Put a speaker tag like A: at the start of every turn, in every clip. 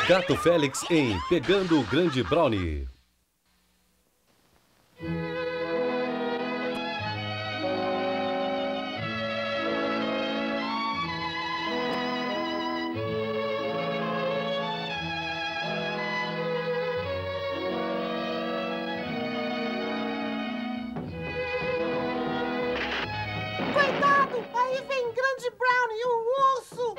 A: Gato Félix em Pegando o Grande Brownie.
B: Cuidado! Aí vem Grande Brownie, o urso!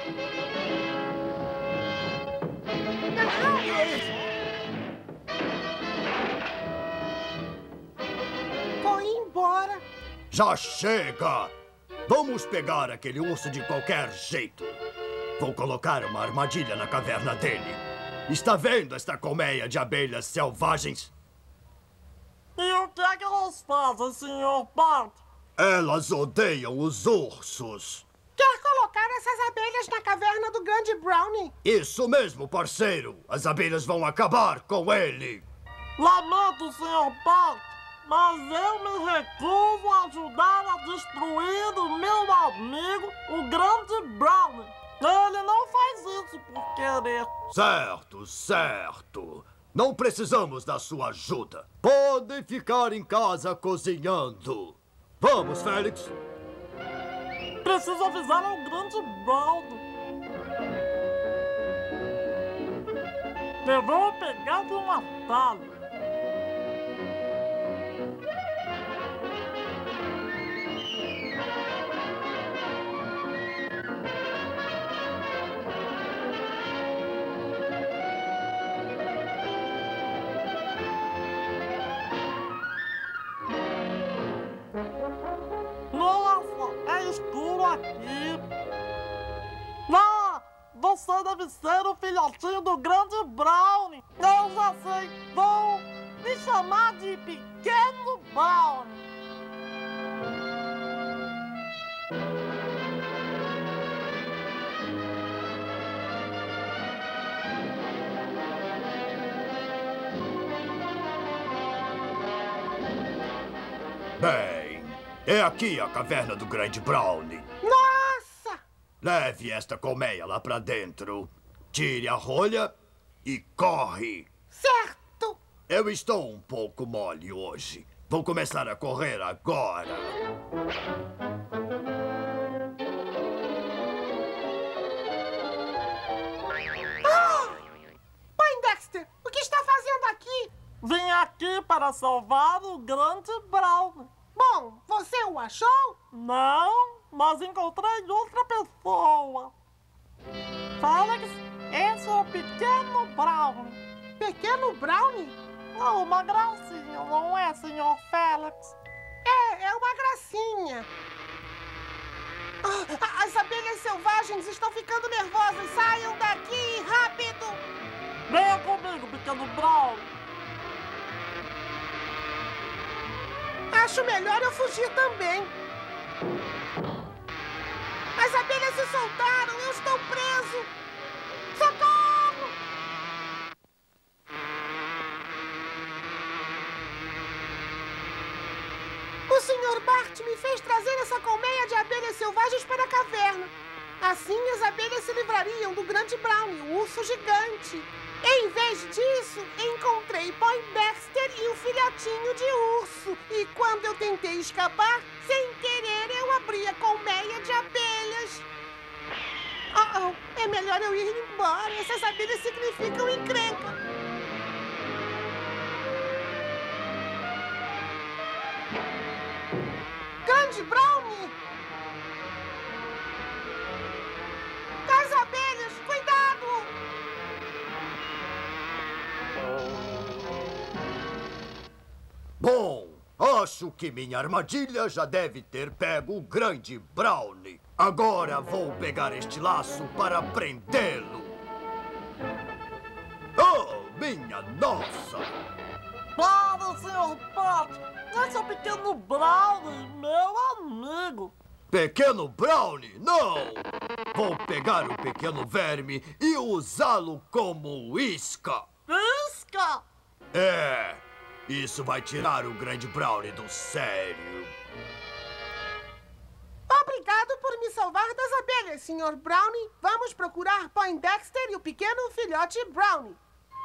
B: Vou embora.
C: Já chega! Vamos pegar aquele urso de qualquer jeito. Vou colocar uma armadilha na caverna dele. Está vendo esta colmeia de abelhas selvagens?
D: E o que é que elas fazem, Sr. Bart?
C: Elas odeiam os ursos.
B: Quer colocar essas abelhas na caverna do Grande Brownie?
C: Isso mesmo, parceiro. As abelhas vão acabar com ele.
D: Lamento, Sr. Bart, mas eu me recuso a ajudar a destruir o meu amigo, o Grande Brownie. Ele não faz isso por querer.
C: Certo, certo. Não precisamos da sua ajuda. Podem ficar em casa cozinhando. Vamos, Félix.
D: Preciso avisar ao Grande Brownie. Eu vou pegar de um atalho. Nossa, é escuro aqui. Ah, você deve ser o filhotinho do Grande Brownie. Eu já sei, vou me chamar de Pequeno Brownie.
C: Bem, é aqui a caverna do Grande Brownie.
B: Nossa!
C: Leve esta colmeia lá pra dentro. Tire a rolha e corre.
B: Certo!
C: Eu estou um pouco mole hoje. Vou começar a correr agora.
B: Pai Dexter, o que está fazendo aqui?
D: Vim aqui para salvar o Grande Brownie.
B: Bom, você o achou?
D: Não, mas encontrei outra pessoa. Félix, esse é o Pequeno Brownie.
B: Pequeno Brownie?
D: Oh, uma gracinha, não é, Sr. Félix?
B: É uma gracinha. As abelhas selvagens estão ficando nervosas. Saiam daqui, rápido!
D: Venha comigo, Pequeno Brownie.
B: Acho melhor eu fugir também. As abelhas se soltaram, eu estou preso. Socorro! O Sr. Bart me fez trazer essa colmeia de abelhas selvagens para a caverna. Assim as abelhas se livrariam do Grande Brownie, o urso gigante. Em vez disso, encontrei Poindexter e o filhotinho de urso. E quando eu tentei escapar, sem querer eu abri a colmeia de abelhas. É melhor eu ir embora. Essas abelhas significam encrenca. Grande Brownie! As abelhas, cuidado!
C: Bom, acho que minha armadilha já deve ter pego o Grande Brownie. Agora vou pegar este laço para prendê-lo. Oh, minha nossa!
D: Para, Sr. Bart! Esse é o Pequeno Brownie, meu amigo.
C: Pequeno Brownie, não! Vou pegar o pequeno verme e usá-lo como isca.
D: Isca!
C: É, isso vai tirar o Grande Brownie do sério.
B: Obrigado por pode me salvar das abelhas, Sr. Brownie. Vamos procurar Poindexter e o pequeno filhote Brownie.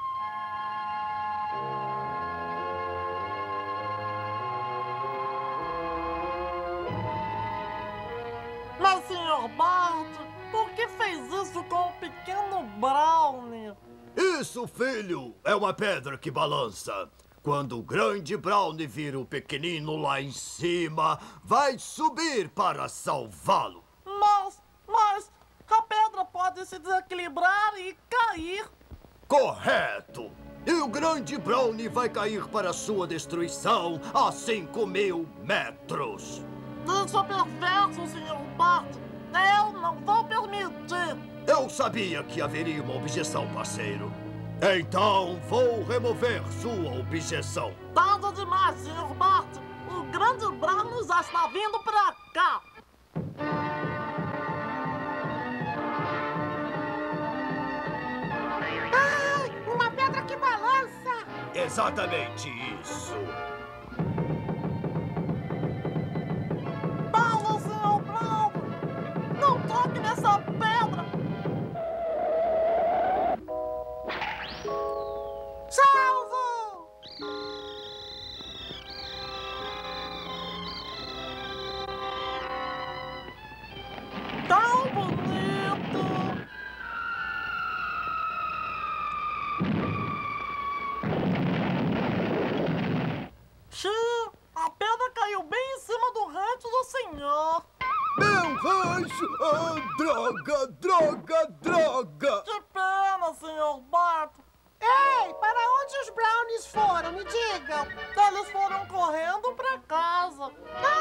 D: Mas, Sr. Bart, por que fez isso com o pequeno Brownie?
C: Isso, filho, é uma pedra que balança. Quando o grande Brownie vir o pequenino lá em cima, vai subir para salvá-lo.
D: Mas a pedra pode se desequilibrar e cair.
C: Correto! E o grande Brownie vai cair para sua destruição a 5.000 metros.
D: Isso é perverso, Sr. Bart. Eu não vou permitir.
C: Eu sabia que haveria uma objeção, parceiro. Então vou remover sua objeção.
D: Tarde demais, Sr. Bart. O grande Brownie já está vindo pra cá.
B: Ai, uma pedra que balança!
C: Exatamente isso.
D: Paulo, Sr. Brownie! Não toque nessa pedra!
B: Salvo!
D: Tão bonito! Xiii, a pedra caiu bem em cima do rancho do senhor.
C: Meu rancho! Ah, droga, droga, droga!
D: Que pena, Sr. Bart.
B: Ei, para onde os Brownies foram? Me digam.
D: Eles foram correndo pra casa.
B: Ah,